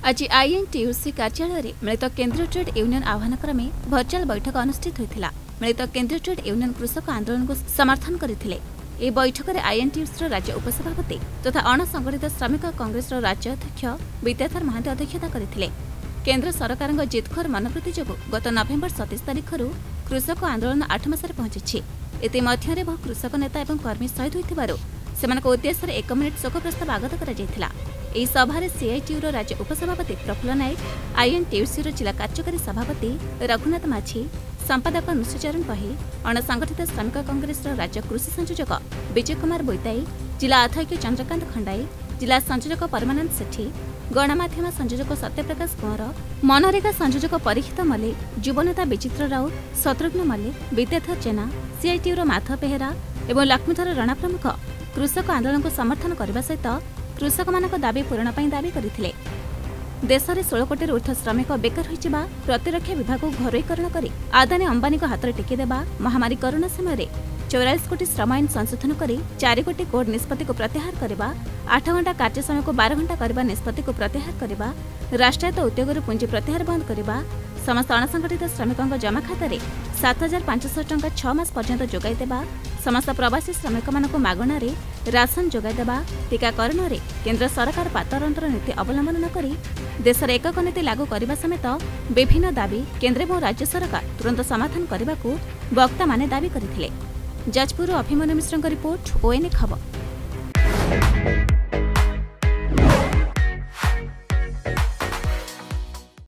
आज आईएनटीयूसी कार्यालय मिलित केन्द्रीय ट्रेड यूनियन आह्वान क्रमे भर्चुआल बैठक अनुष्ठित होता। मिलित केन्द्रीय ट्रेड यूनियन कृषक आंदोलन को समर्थन करते। यह बैठक में आईएनटीयूसी राज्य उपसभापति तथा अणसंगठित श्रमिक कांग्रेस राज्य अध्यक्ष विद्याधर महांती अध्यक्षता करते। केन्द्र सरकार जिदखोर मनोवृत्ति जो गत नवेम्बर 27 तारिख कृषक आंदोलन 8 मास पहुंची। इतिमध्य बहु कृषक नेता और कर्मी शहीद होते उद्देश्य 1 मिनिट शोक प्रस्ताव आगत कर सभारे सीआईटीयू राज्य उपसभापति प्रफुल्ल नायक, आईएनटीयूसी जिला कार्यकारी सभापति रघुनाथ माझी, संपादक नृसिचरण पही, अणसंगठित श्रमिक कांग्रेस राज्य कृषि संयोजक विजय कुमार बोईताई, जिला अध्यक्ष चंद्रकांत खंडाई, जिला संयोजक परमानंद सेठी, गणमाध्यम संयोजक सत्यप्रकाश कुंवर, मनरेगा संयोजक परीक्षित मल्लिक, युवनेता विचित्र राउत, शत्रुघ्न मल्लिक, विद्याधर जेना, सीआईटीयू माधव बेहेरा और लक्ष्मीधर राणा प्रमुख कृषक आंदोलन को समर्थन करने सहित कृषक मान दाबी पूरण दाबी करते। देश में 16 कोटी ऊर्ध्व श्रमिक बेकार होइचिबा, प्रतिरक्षा विभाग को घरोईकरण कर आदानी अंबानी को हाथ टेकीदेवा, महामारी कोरोना समय 44 कोटी श्रम आईन संशोधन कर 4 कोटी कोड निष्पत्ति को प्रत्याहार करने, 8 घंटा कार्य समय को 12 घंटा करने निष्पत्ति को प्रत्याहार करने, राष्ट्रायत्त उद्योग पुंजी प्रत्याहार बंद करने, समस्त अणसंगठित श्रमिकों जमा खाता 7500 टंका 6 मास पर्यंत जोगाईदेवा, समस्त प्रवासी श्रमिक मानक मागणार राशन जोगाईदेवा, टीकाकरण में केन्द्र सरकार पातरअंतर नीति अवलंबन न करी देश में एकक नीति लागू करने समेत विभिन्न दाबी केन्द्र और राज्य सरकार तुरंत समाधान करने को वक्ता माने दाबी करथिले। जाजपुर अभिमन्यु मिश्रଙ୍କ रिपोर्ट, ओएनए खबर।